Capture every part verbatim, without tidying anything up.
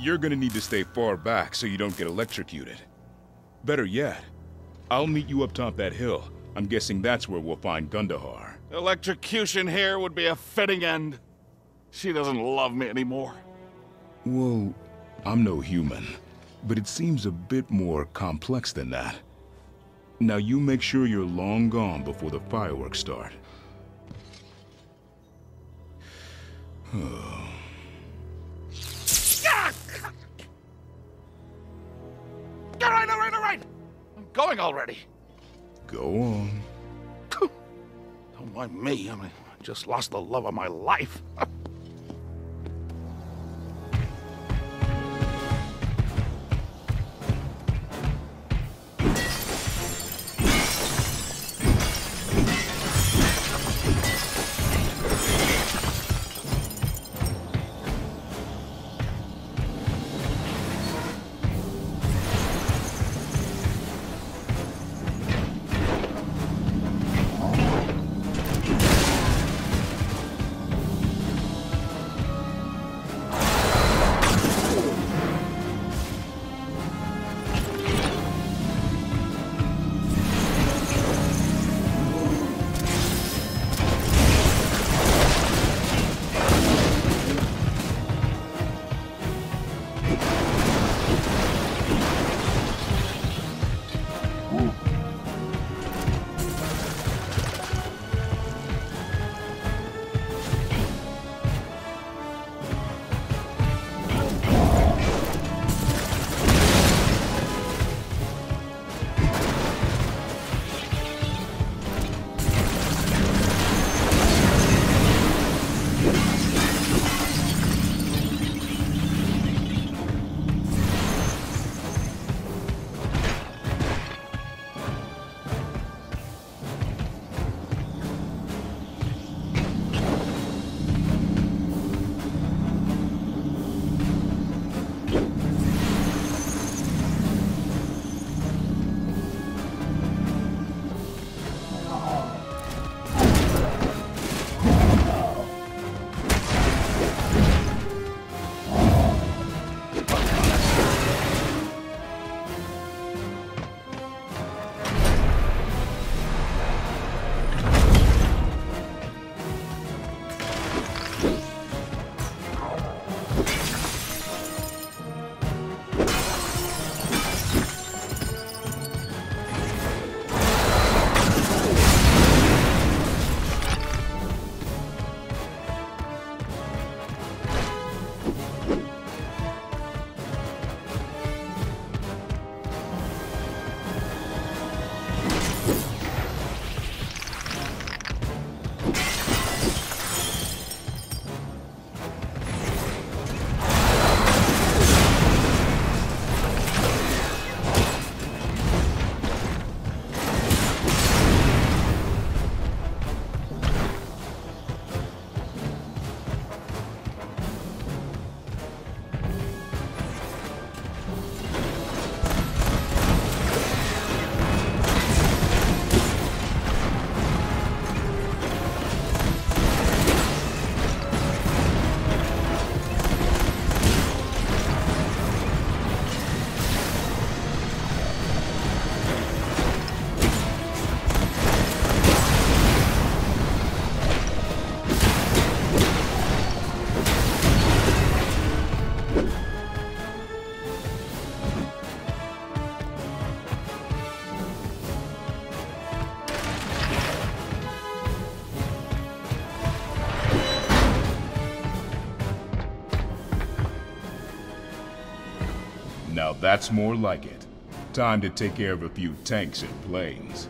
you're gonna need to stay far back so you don't get electrocuted. Better yet, I'll meet you up top that hill. I'm guessing that's where we'll find Gundahar. Electrocution here would be a fitting end. She doesn't love me anymore. Well, I'm no human, but it seems a bit more complex than that. Now you make sure you're long gone before the fireworks start. All right, all right, all right. I'm going already. Go on. Don't mind me. I mean, I just lost the love of my life. Now that's more like it. Time to take care of a few tanks and planes.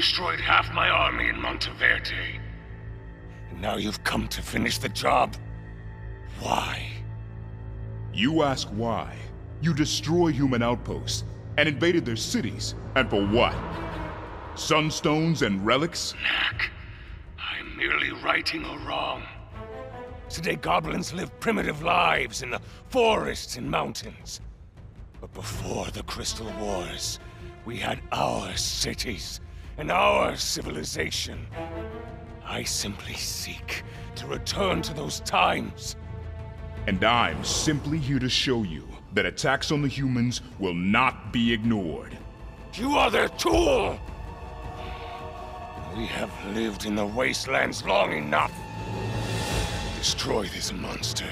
destroyed half my army in Monteverde. And now you've come to finish the job. Why? You ask why. You destroyed human outposts and invaded their cities. And for what? Sunstones and relics? Knack, I'm merely righting a wrong. Today goblins live primitive lives in the forests and mountains. But before the Crystal Wars, we had our cities and our civilization. I simply seek to return to those times. And I'm simply here to show you that attacks on the humans will not be ignored. You are their tool! We have lived in the wastelands long enough. Destroy this monster.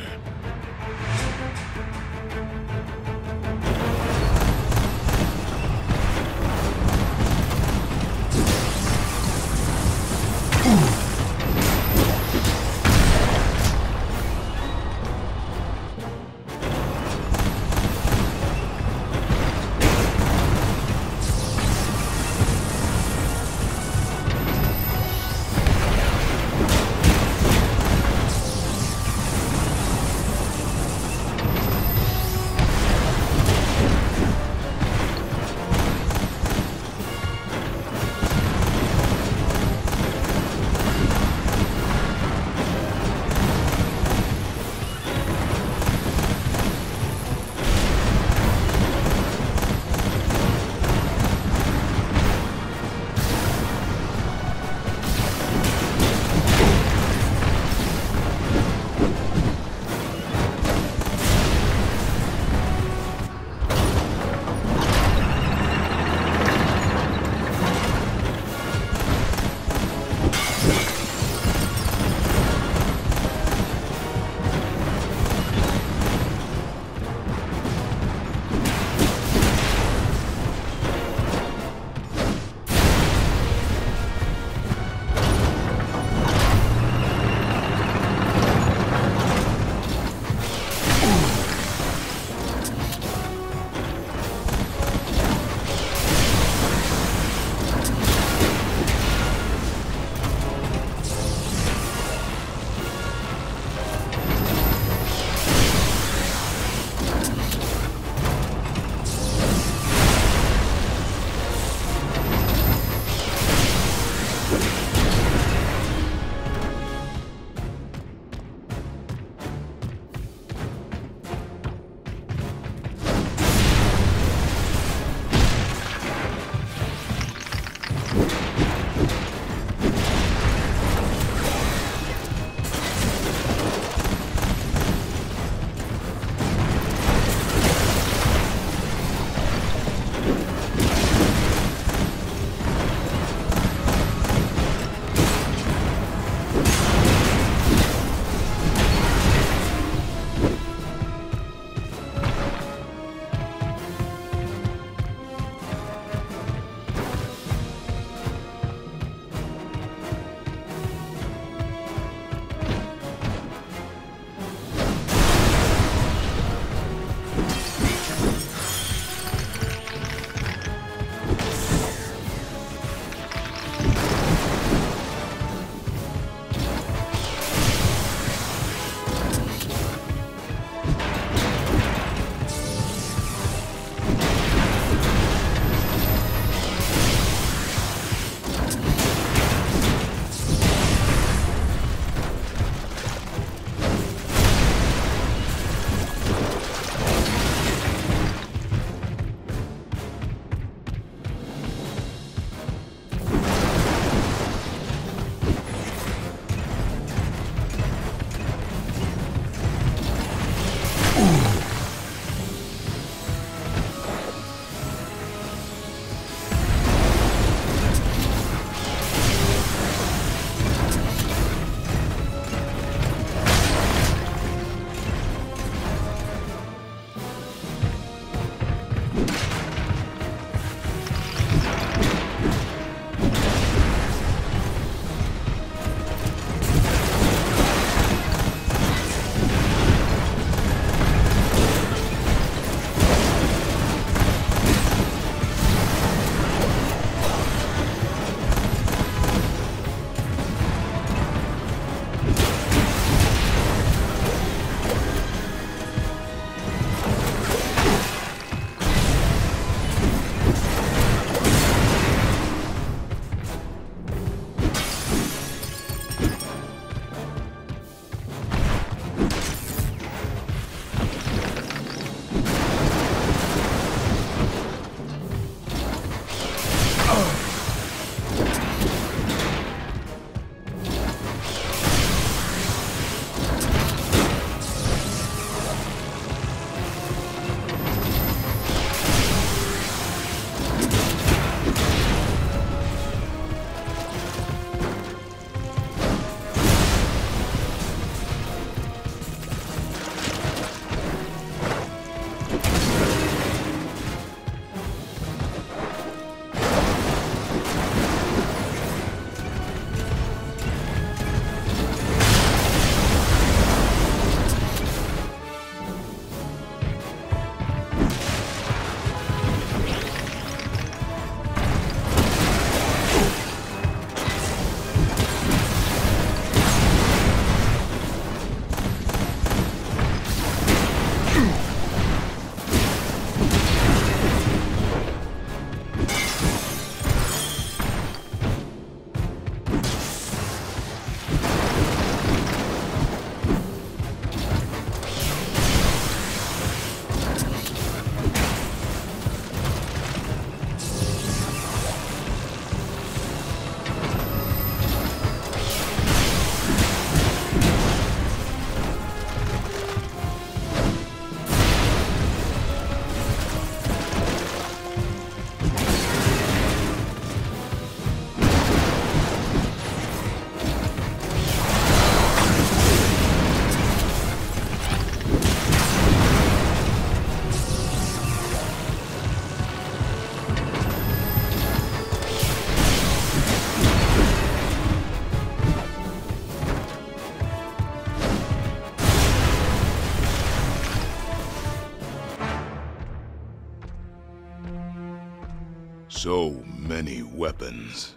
So many weapons.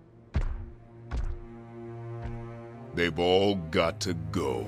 They've all got to go.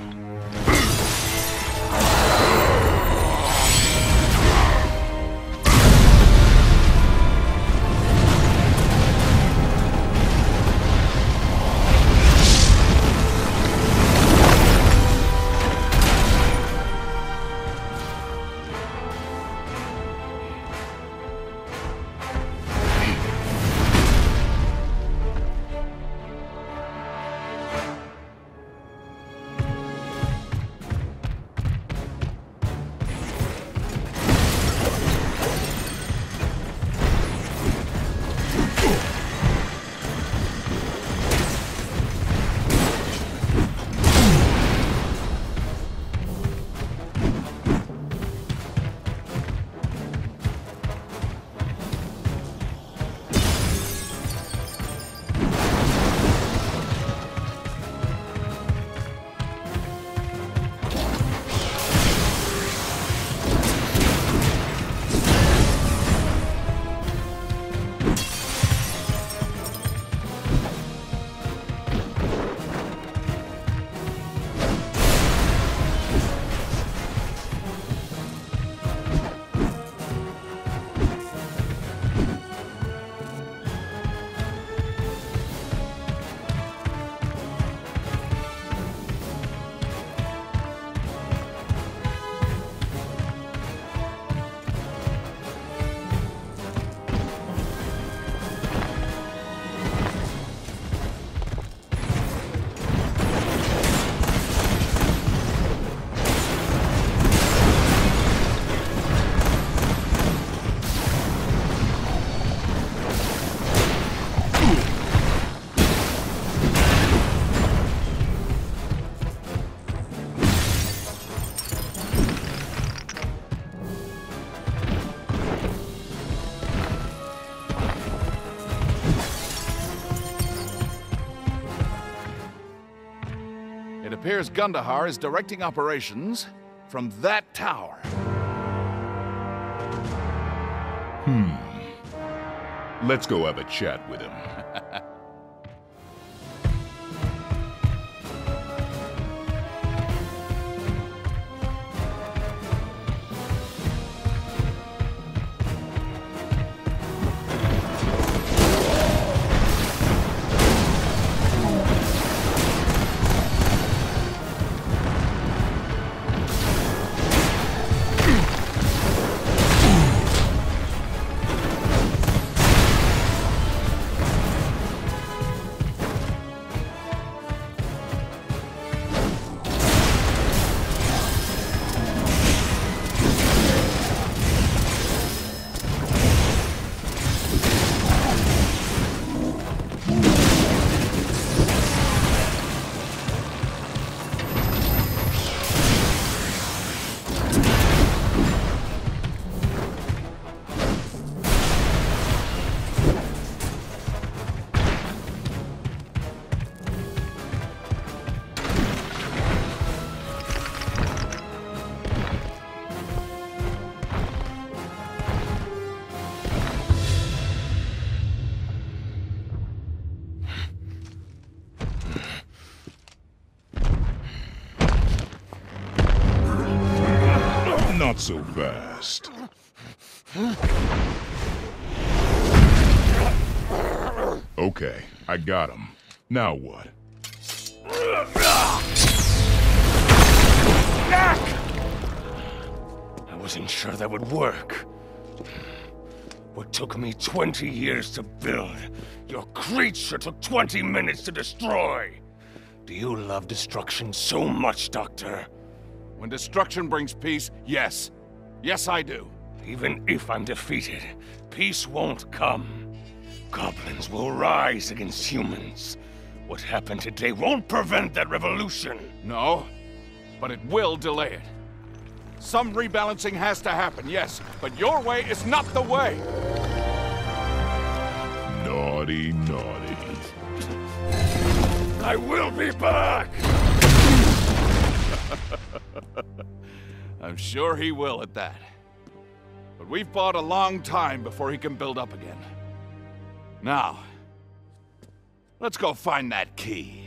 It appears Gundahar is directing operations from that tower. Hmm. Let's go have a chat with him. Not so fast. Okay, I got him. Now what? I wasn't sure that would work. What took me twenty years to build, your creature took twenty minutes to destroy. Do you love destruction so much, Doctor? When destruction brings peace, yes. Yes, I do. Even if I'm defeated, peace won't come. Goblins will rise against humans. What happened today won't prevent that revolution. No, but it will delay it. Some rebalancing has to happen, yes, but your way is not the way. Naughty, naughty. I will be back! I'm sure he will at that. But we've fought a long time before he can build up again. Now, let's go find that key.